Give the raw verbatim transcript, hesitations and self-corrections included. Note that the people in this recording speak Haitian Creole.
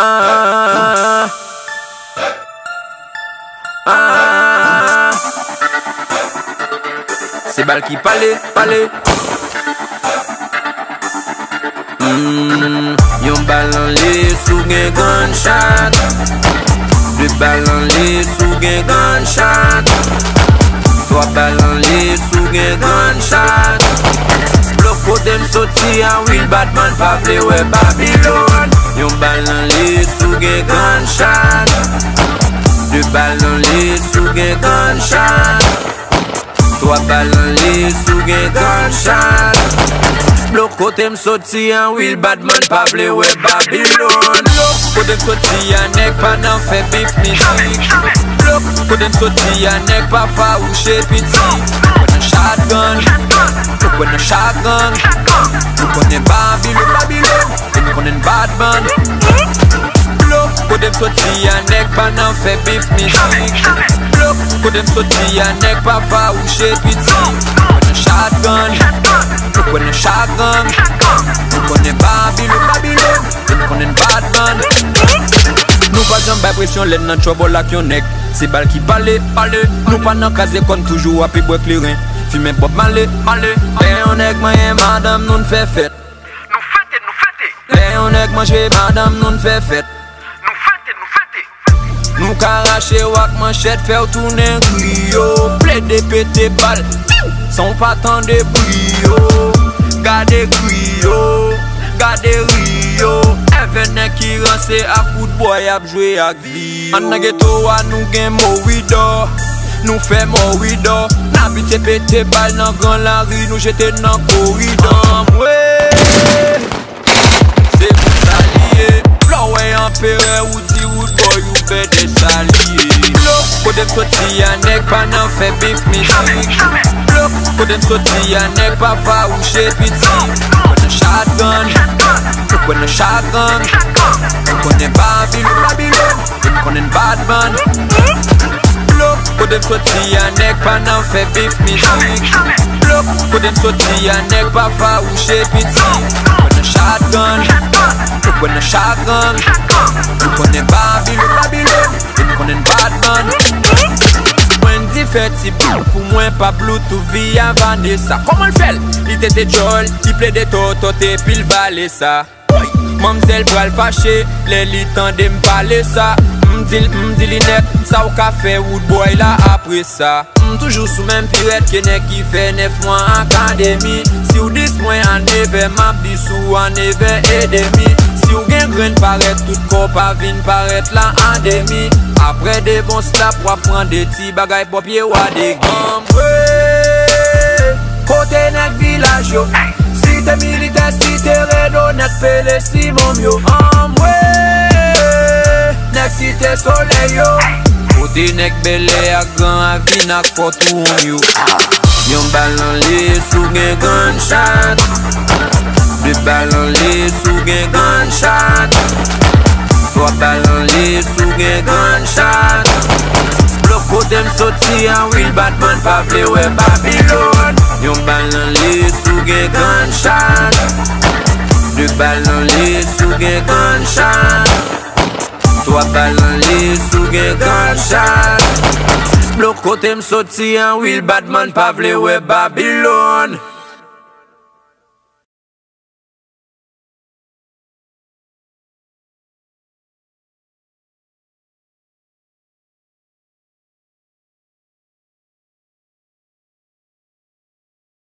Ah, ah, c'est balle qui palait, palait. Mm, yon balle en les sous gen gunshot. Deux balles en les sous gen gunshot. Trois balles en les sous gen gunshot. Bloco dem sorti a will Batman pa ple we Babylon. Yon balle en les sous gen gunshot. Deux balles en les sous gen gunshot. Trois balles en les sous gen gunshot. Bloco dem sorti a will Batman pa ple we Babylon. Bloco dem sorti a nek pa nan fe beef music. Bloco dem sorti a nek pa faouche piti. When a shotgun, look when a shotgun. Look when a Babylon, Babylon. Look when a Batman. Bloco dem sorti a nek pa nan fe beef music. Bloco dem sorti a nek pa faouche piti. When a shotgun, look when a shotgun. Look when a Babylon, Babylon. Look when a Batman. Nou pa jan bay presyon len nan trouble ak yon nek. Se bal ki pale, pale. Nou pa nan kaze kon toujou api boy kliren. Fime pop male, male. Le yon nek manye madame nou n'fe fet. Nou fete, nou fete. Le yon nek manje madame nou n'fe fet. Nou fete, nou fete. Nou karache wak manchet fè ou tourne griyo. Ple de pete bal, son patan de brio. Gade griyo, gade rio. Evene ki ranse ak kout boy ap jwe ak vi. An na geto wa nou gen morido. Nou fe morido. Nabite pete bal nan gran la ri. Nou jete nan koridor. Mwe se pou salye. Flowe empere ou di wood boy ou be de salye. Bloco dem sorti a nek pa nan fe beef music. Bloco dem sorti a nek pa faouche piti. When a shotgun, look when a shotgun. Look when a Babylon, Babylon. Look when a Batman. Bloco dem sorti a nek pa nan fe beef music. Bloco dem sorti a nek pa faouche piti. When a shotgun, look when a shotgun. Look when a Babylon, Babylon. Look when a Batman. Mwen di feti pou pou mwen pa Bluetooth via Vanessa. Koman fel? Li tete jol, li ple de totote pil vale sa. Mamzel pral fache, le li tande m'pale sa. M'dil, m'dil net, sa ou ka fe wood boy la apre sa. M'toujou sou men piret kene ki fe nef mwen akademi. Si ou dis mwen an neve, map di sou an neve edemi. Si ou gen gren paret, tout ko pa vin paret la an demi. Apre de bon slap wap pran de ti bagay popye wade gambwe. Kote nek village yo. Si te milite, si te redo, nek pele si mom yo. Amwe nek si te soleil yo. Kote nek bele ak gran avin ak fotou yo. Yon balan li sou gen gunshot. De balan li sou gen gunshot. Trois balles li sou gen gunshot. Bloco dem sorti a will Batman pa ple we Babylon. Yon balles li sou gen gunshot. Deux balles li sou gen gunshot. Trois balles li sou gen gunshot. Bloco dem sorti a will Batman pa ple we Babylon.